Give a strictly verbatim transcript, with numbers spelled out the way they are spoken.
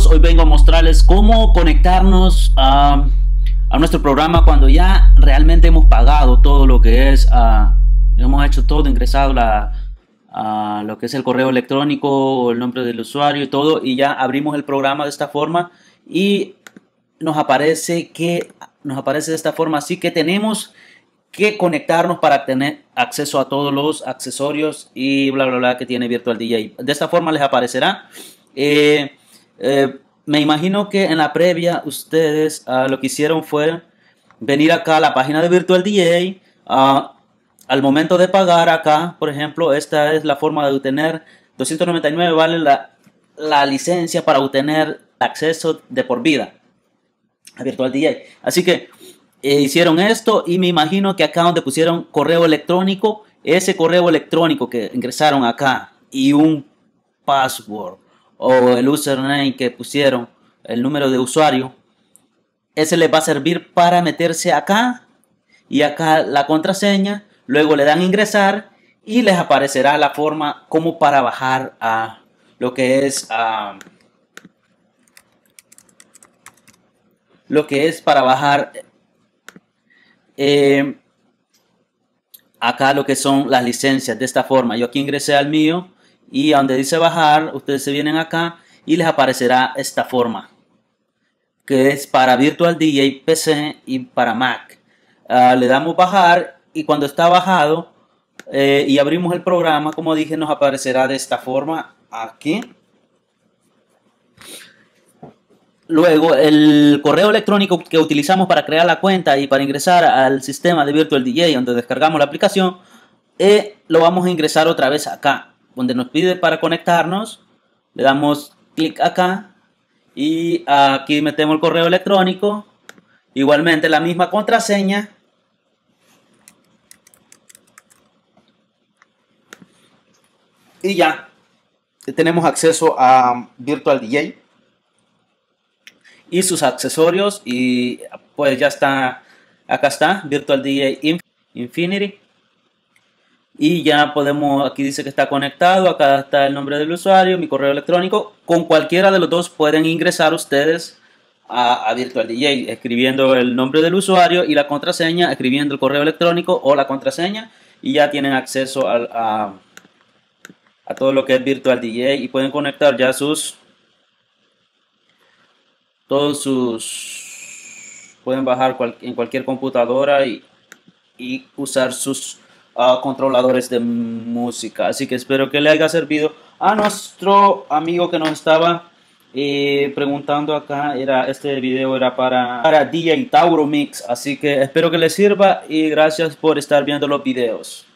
hoy vengo a mostrarles cómo conectarnos a, a nuestro programa cuando ya realmente hemos pagado todo lo que es, uh, hemos hecho todo, ingresado la, uh, lo que es el correo electrónico, el nombre del usuario y todo, y ya abrimos el programa de esta forma y nos aparece que nos aparece de esta forma, así que tenemos que conectarnos para tener acceso a todos los accesorios y bla bla bla que tiene Virtual D J. De esta forma les aparecerá. Eh, eh, me imagino que en la previa ustedes uh, lo que hicieron fue venir acá a la página de Virtual D J. Uh, al momento de pagar acá, por ejemplo, esta es la forma de obtener doscientos noventa y nueve, vale la, la licencia para obtener acceso de por vida a Virtual D J. Así que eh, hicieron esto y me imagino que acá donde pusieron correo electrónico, ese correo electrónico que ingresaron acá y un password o el username que pusieron, el número de usuario, ese les va a servir para meterse acá y acá la contraseña. Luego le dan ingresar y les aparecerá la forma como para bajar a lo que es a lo que es para bajar eh, acá lo que son las licencias de esta forma. Yo aquí ingresé al mío y a donde dice bajar, ustedes se vienen acá y les aparecerá esta forma que es para Virtual D J P C y para Mac. Uh, le damos bajar y cuando está bajado eh, y abrimos el programa, como dije, nos aparecerá de esta forma aquí. Luego el correo electrónico que utilizamos para crear la cuenta y para ingresar al sistema de Virtual D J donde descargamos la aplicación, eh, lo vamos a ingresar otra vez acá donde nos pide para conectarnos. Le damos clic acá y aquí metemos el correo electrónico, igualmente la misma contraseña y ya tenemos acceso a Virtual D J y sus accesorios y pues ya está, acá está Virtual D J Infinity y ya podemos, aquí dice que está conectado, acá está el nombre del usuario, mi correo electrónico. Con cualquiera de los dos pueden ingresar ustedes a, a Virtual D J escribiendo el nombre del usuario y la contraseña, escribiendo el correo electrónico o la contraseña y ya tienen acceso a, a, a todo lo que es Virtual D J y pueden conectar ya sus todos sus pueden bajar cual, en cualquier computadora y, y usar sus uh, controladores de música. Así que espero que le haya servido. A nuestro amigo que nos estaba eh, preguntando acá, era este video era para, para D J Tauro Mix, así que espero que les sirva y gracias por estar viendo los videos.